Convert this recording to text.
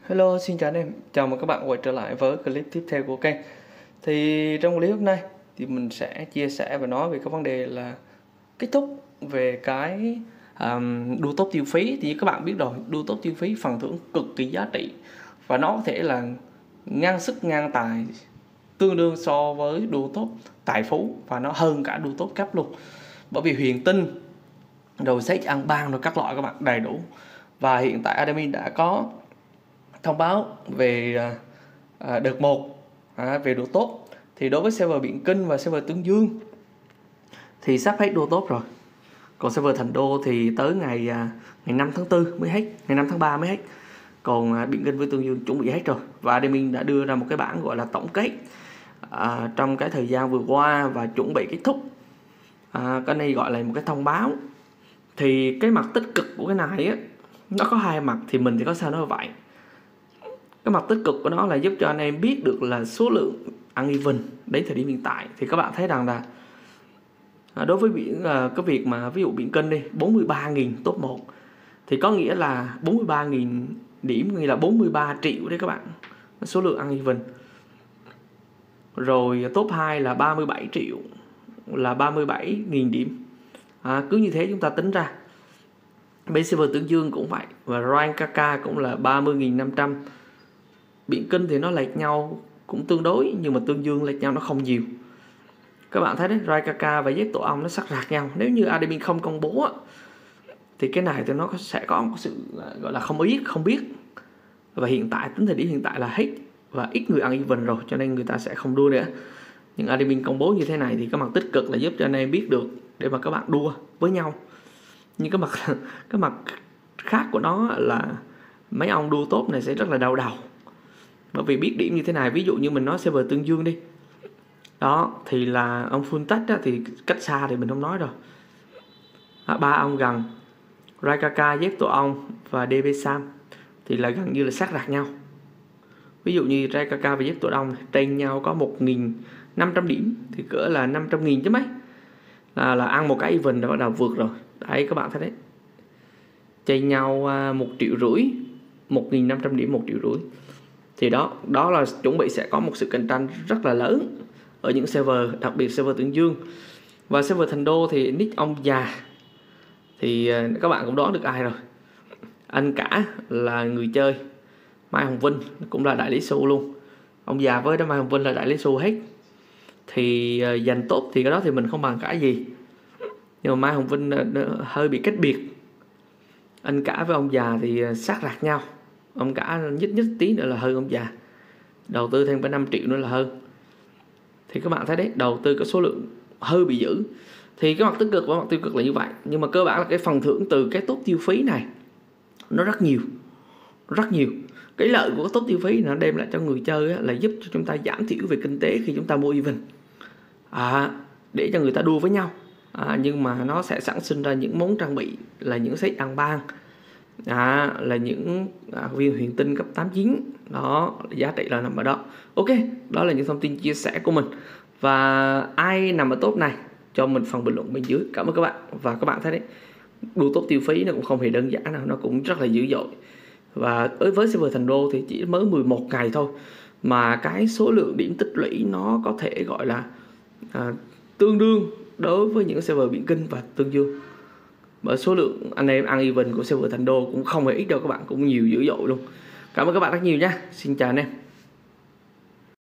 Hello, xin chào anh em. Chào mừng các bạn quay trở lại với clip tiếp theo của kênh. Thì trong clip hôm nay thì mình sẽ chia sẻ và nói về cái vấn đề là kết thúc về cái đua tốt tiêu phí. Thì như các bạn biết rồi, đua tốt tiêu phí phần thưởng cực kỳ giá trị và nó có thể là ngang sức ngang tài, tương đương so với đua tốt tài phú và nó hơn cả đua tốt cấp luôn. Bởi vì huyền tinh rồi sách ăn ban rồi các loại các bạn đầy đủ. Và hiện tại admin đã có thông báo về đợt 1 về độ tốt. Thì đối với server Biện Kinh và server Tương Dương thì sắp hết đua tốt rồi. Còn server Thành Đô thì tới ngày 5 tháng 4 mới hết, ngày 5 tháng 3 mới hết. Còn Biện Kinh với Tương Dương chuẩn bị hết rồi. Và admin đã đưa ra một cái bảng gọi là tổng kết trong cái thời gian vừa qua và chuẩn bị kết thúc. Cái này gọi là một cái thông báo. Thì cái mặt tích cực của cái này á, nó có hai mặt thì mình thì có sao nói vậy. Cái mặt tích cực của nó là giúp cho anh em biết được là số lượng uneven đến thời điểm hiện tại. Thì các bạn thấy rằng là đối với cái việc mà ví dụ Biện Kinh đi 43.000 top 1 thì có nghĩa là 43.000 điểm, nghĩa là 43 triệu đấy các bạn, số lượng uneven. Rồi top 2 là 37 triệu, là 37.000 điểm. Cứ như thế chúng ta tính ra. Bên server Tương Dương cũng vậy, và rank KK cũng là 30.500. Biện Kinh thì nó lệch nhau cũng tương đối, nhưng mà Tương Dương lệch nhau nó không nhiều. Các bạn thấy đấy, rank KK và Z tổ ong nó sắc rạc nhau. Nếu như admin không công bố á, thì cái này thì nó sẽ có một sự gọi là không biết. Và hiện tại, tính thời điểm hiện tại là hết và ít người ăn even rồi, cho nên người ta sẽ không đua nữa. Nhưng admin công bố như thế này thì cái mặt tích cực là giúp cho anh em biết được để mà các bạn đua với nhau. Nhưng cái mặt khác của nó là mấy ông đua tốt này sẽ rất là đau đầu. Bởi vì biết điểm như thế này, ví dụ như mình nói server Tương Dương đi. Đó, thì là ông full touch á, thì cách xa thì mình không nói rồi. Ba ông gần, Raikaka, Z tổ ong và DB Sam thì là gần như là sát rạc nhau. Ví dụ như Raikaka và Z tổ ong trên nhau có 1.500 điểm thì cỡ là 500.000 chứ mấy. Là ăn một cái even đã bắt đầu vượt rồi. Đấy các bạn thấy đấy. Trên nhau 1,5 triệu, 1.500 điểm 1,5 triệu. Thì đó là chuẩn bị sẽ có một sự cạnh tranh rất là lớn ở những server, đặc biệt server Tương Dương. Và server Thành Đô thì nick ông già thì các bạn cũng đoán được ai rồi. Anh cả là người chơi, Mai Hồng Vinh cũng là đại lý xu luôn. Ông già với Mai Hồng Vinh là đại lý xu hết. Thì giành tốt thì cái đó thì mình không bàn cãi gì. Nhưng mà Mai Hồng Vinh hơi bị cách biệt. Anh cả với ông già thì sát rạc nhau. Ông cả nhích tí nữa là hơn ông già. Đầu tư thêm phải 5 triệu nữa là hơn. Thì các bạn thấy đấy, đầu tư có số lượng hơi bị dữ. Thì cái mặt tích cực và mặt tiêu cực là như vậy. Nhưng mà cơ bản là cái phần thưởng từ cái tốt tiêu phí này nó rất nhiều. Rất nhiều. Cái lợi của cái tốt tiêu phí nó đem lại cho người chơi là giúp cho chúng ta giảm thiểu về kinh tế khi chúng ta mua even. Để cho người ta đua với nhau. Nhưng mà nó sẽ sản sinh ra những món trang bị là những set ăn ban, là những viên huyền tinh cấp 89. Đó, giá trị là nằm ở đó. Ok, đó là những thông tin chia sẻ của mình. Và ai nằm ở top này cho mình phần bình luận bên dưới. Cảm ơn các bạn. Và các bạn thấy đấy, đua top tiêu phí nó cũng không hề đơn giản nào, nó cũng rất là dữ dội. Và với server Thành Đô thì chỉ mới 11 ngày thôi mà cái số lượng điểm tích lũy nó có thể gọi là tương đương đối với những server Biện Kinh và Tương Dương. Bởi số lượng anh em ăn even của server Thành Đô cũng không hề ít đâu các bạn, cũng nhiều dữ dội luôn. Cảm ơn các bạn rất nhiều nha. Xin chào anh em.